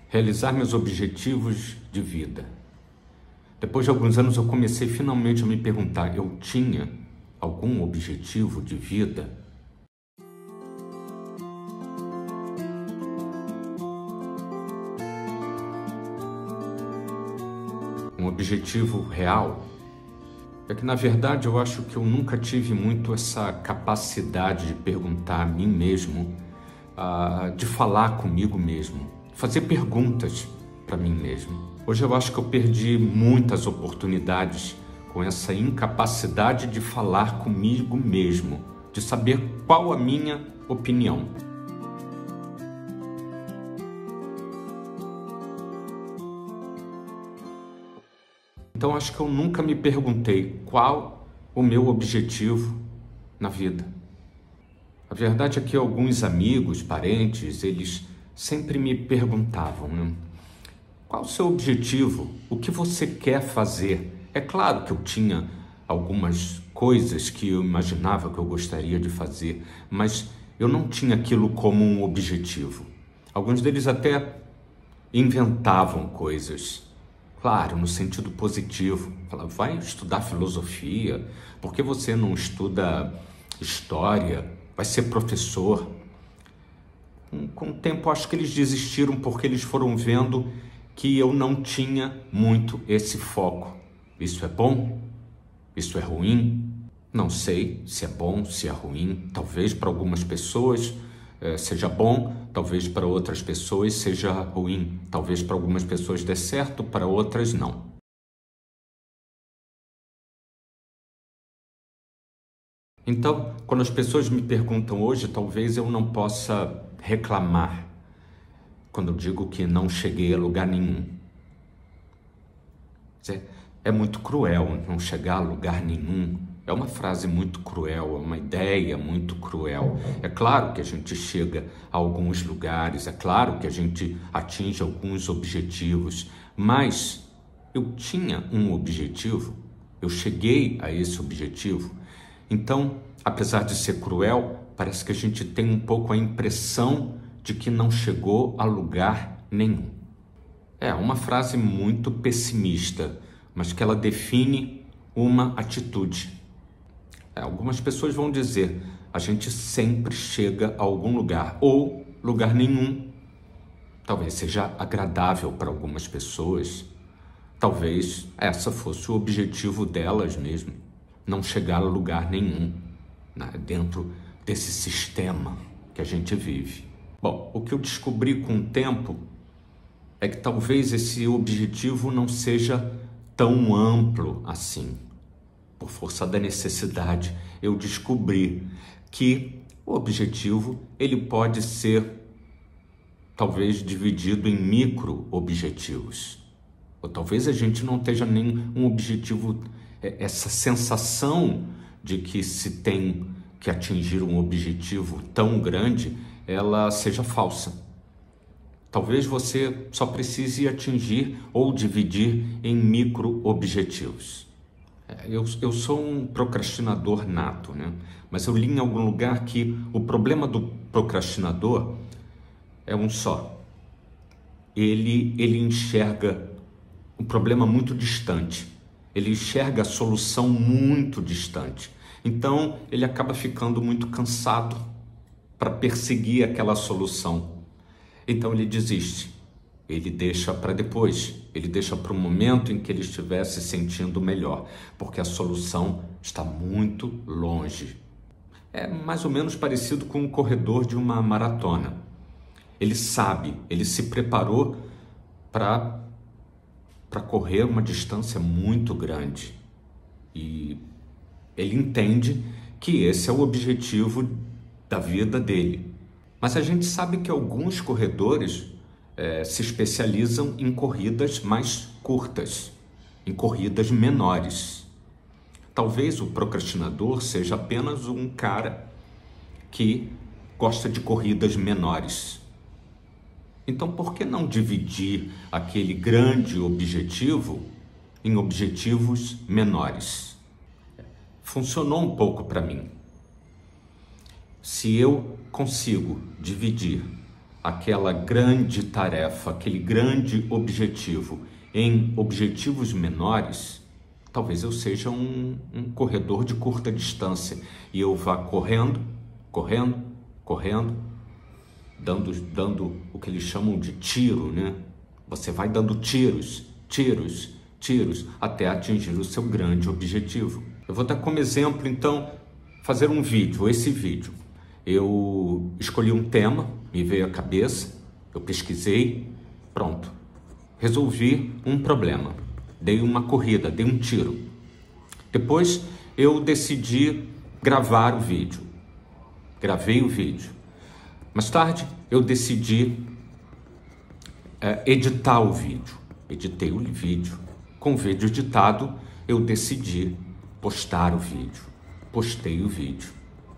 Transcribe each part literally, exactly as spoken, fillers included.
realizar meus objetivos de vida. Depois de alguns anos eu comecei finalmente a me perguntar, eu tinha algum objetivo de vida? Um objetivo real? É que, na verdade, eu acho que eu nunca tive muito essa capacidade de perguntar a mim mesmo, uh, de falar comigo mesmo, fazer perguntas para mim mesmo. Hoje eu acho que eu perdi muitas oportunidades com essa incapacidade de falar comigo mesmo, de saber qual a minha opinião. Então acho que eu nunca me perguntei qual o meu objetivo na vida. A verdade é que alguns amigos, parentes, eles sempre me perguntavam, né? Qual o seu objetivo? O que você quer fazer? É claro que eu tinha algumas coisas que eu imaginava que eu gostaria de fazer, mas eu não tinha aquilo como um objetivo. Alguns deles até inventavam coisas. Claro, no sentido positivo. Fala, vai estudar filosofia, por que você não estuda história? Vai ser professor. Com o tempo, acho que eles desistiram porque eles foram vendo que eu não tinha muito esse foco. Isso é bom? Isso é ruim? Não sei se é bom, se é ruim. Talvez para algumas pessoas eh, seja bom, talvez para outras pessoas seja ruim. Talvez para algumas pessoas dê certo, para outras não. Então, quando as pessoas me perguntam hoje, talvez eu não possa reclamar quando eu digo que não cheguei a lugar nenhum. É muito cruel não chegar a lugar nenhum. É uma frase muito cruel, é uma ideia muito cruel. É claro que a gente chega a alguns lugares, é claro que a gente atinge alguns objetivos, mas eu tinha um objetivo, eu cheguei a esse objetivo. Então, apesar de ser cruel, parece que a gente tem um pouco a impressão de que não chegou a lugar nenhum. É uma frase muito pessimista, mas que ela define uma atitude. É, algumas pessoas vão dizer, a gente sempre chega a algum lugar, ou lugar nenhum. Talvez seja agradável para algumas pessoas, talvez essa fosse o objetivo delas mesmo, não chegar a lugar nenhum, né, dentro desse sistema que a gente vive. Bom, o que eu descobri com o tempo é que talvez esse objetivo não seja tão amplo assim. Por força da necessidade, eu descobri que o objetivo ele pode ser talvez dividido em micro-objetivos. Ou talvez a gente não tenha nem um objetivo, essa sensação de que se tem que atingir um objetivo tão grande, ela seja falsa. Talvez você só precise atingir ou dividir em micro-objetivos. Eu, eu sou um procrastinador nato, né? Mas eu li em algum lugar que o problema do procrastinador é um só. Ele, ele enxerga um problema muito distante. Ele enxerga a solução muito distante. Então, ele acaba ficando muito cansado para perseguir aquela solução. Então ele desiste, ele deixa para depois, ele deixa para o momento em que ele estiver se sentindo melhor, porque a solução está muito longe. É mais ou menos parecido com o corredor de uma maratona. Ele sabe, ele se preparou para para correr uma distância muito grande e ele entende que esse é o objetivo da vida dele. Mas a gente sabe que alguns corredores eh, se especializam em corridas mais curtas, em corridas menores. Talvez o procrastinador seja apenas um cara que gosta de corridas menores. Então, por que não dividir aquele grande objetivo em objetivos menores? Funcionou um pouco para mim. Se eu consigo dividir aquela grande tarefa, aquele grande objetivo em objetivos menores, talvez eu seja um, um corredor de curta distância e eu vá correndo, correndo, correndo, dando, dando o que eles chamam de tiro, né? Você vai dando tiros, tiros, tiros, até atingir o seu grande objetivo. Eu vou dar como exemplo, então, fazer um vídeo, esse vídeo. Eu escolhi um tema, me veio à cabeça, eu pesquisei, pronto. Resolvi um problema, dei uma corrida, dei um tiro. Depois eu decidi gravar o vídeo, gravei o vídeo. Mais tarde eu decidi é, editar o vídeo, editei o vídeo. Com o vídeo editado eu decidi postar o vídeo, postei o vídeo.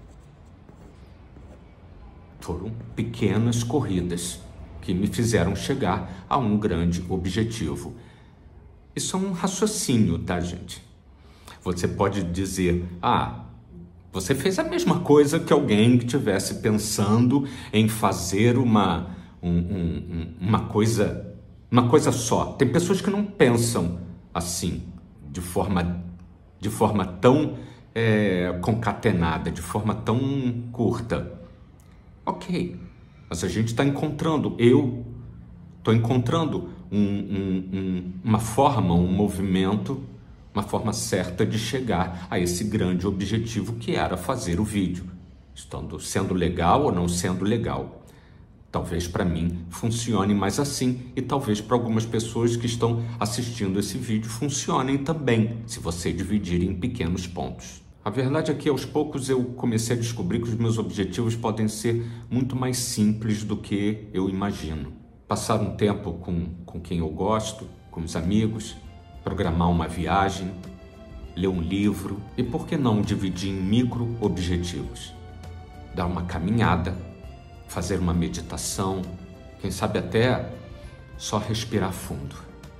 Foram pequenas corridas que me fizeram chegar a um grande objetivo. Isso é um raciocínio, tá, gente? Você pode dizer, ah, você fez a mesma coisa que alguém que estivesse pensando em fazer uma, um, um, uma, coisa, uma coisa só. Tem pessoas que não pensam assim, de forma, de forma tão é, concatenada, de forma tão curta. Ok, mas a gente está encontrando, eu estou encontrando um, um, um, uma forma, um movimento, uma forma certa de chegar a esse grande objetivo que era fazer o vídeo, estando sendo legal ou não sendo legal. Talvez para mim funcione mais assim e talvez para algumas pessoas que estão assistindo esse vídeo funcionem também, se você dividir em pequenos pontos. A verdade é que aos poucos eu comecei a descobrir que os meus objetivos podem ser muito mais simples do que eu imagino. Passar um tempo com, com quem eu gosto, com os amigos, programar uma viagem, ler um livro e por que não dividir em micro objetivos? Dar uma caminhada, fazer uma meditação, quem sabe até só respirar fundo.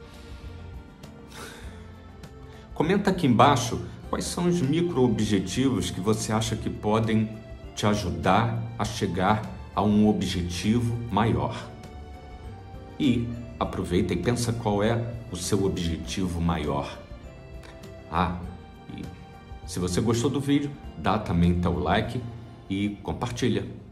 Comenta aqui embaixo quais são os micro-objetivos que você acha que podem te ajudar a chegar a um objetivo maior. E aproveita e pensa qual é o seu objetivo maior. Ah, e se você gostou do vídeo, dá também teu like e compartilha.